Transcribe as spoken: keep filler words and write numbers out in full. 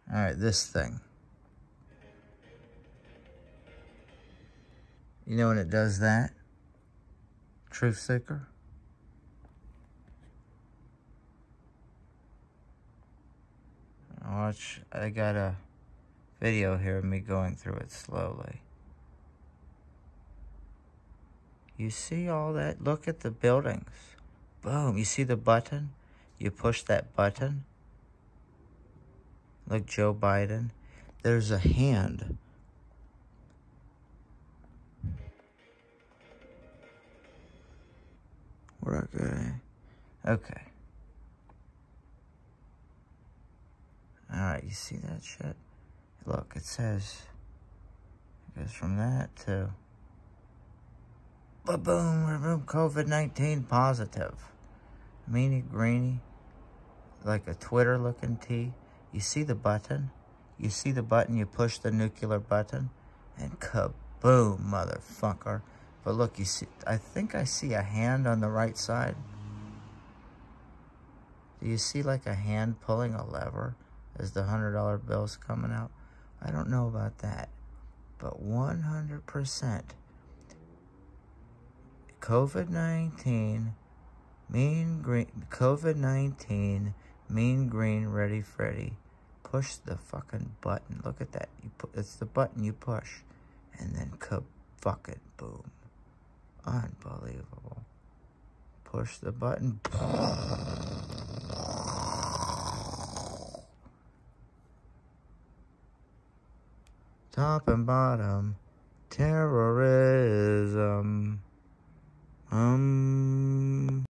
All right, this thing. You know when it does that? Truth Seeker. Watch, I got a video here of me going through it slowly. You see all that? Look at the buildings. Boom, you see the button? You push that button. Look, Joe Biden. There's a hand. We're okay. Okay. Alright, you see that shit? Look, it says, it goes from that to, ba-boom, boom, COVID nineteen positive. Meanie greeny, like a Twitter looking T. You see the button? You see the button, you push the nuclear button, and kaboom, motherfucker. But look, you see, I think I see a hand on the right side. Do you see like a hand pulling a lever as the one hundred dollar bill's coming out? I don't know about that, but one hundred percent COVID nineteen, mean green, COVID nineteen, mean green, ready Freddy. Push the fucking button. Look at that. You put, it's the button you push, and then ka-fucking boom. Unbelievable. Push the button. Top and bottom. Terrorism. Um.